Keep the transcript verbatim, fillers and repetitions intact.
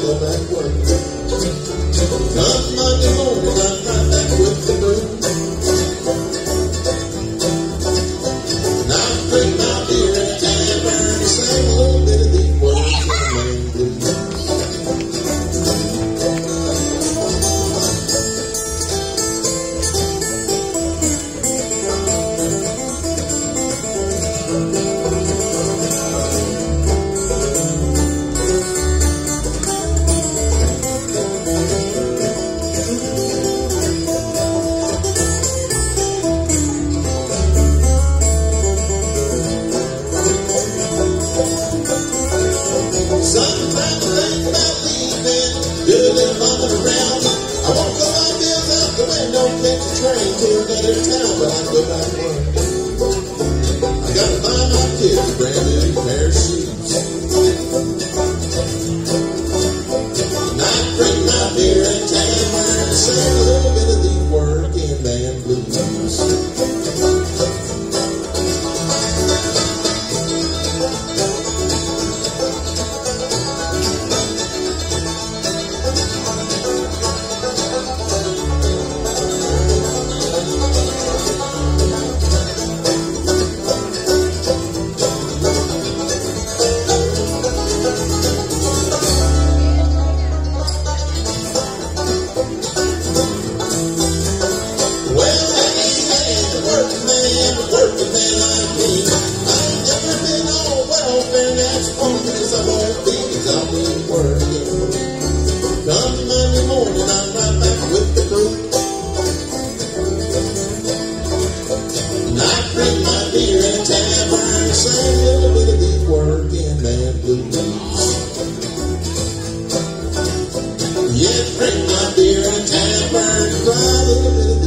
go back working. Come Monday morning, I'm right back with the broom. And I drink my beer at a tavern, sing a little bit of deep words in the main blues. Sometimes I think about leaving, do a little bumping around. I won't go my bills out the window, catch a train to another town, but I go back working. I gotta buy my kids a brand new pair of shoes. And I drink my beer at tavern, sing a little bit of deep work in band blues. Working man, working man like me. I ain't never been on welfare, that's funky as I won't be, cause I'll be working. Come Monday morning, I'm right back with the crew. And I drink my beer at a tavern, sing a little bit of deep work in that blues. Yeah, drink my beer at a tavern, cry a little bit of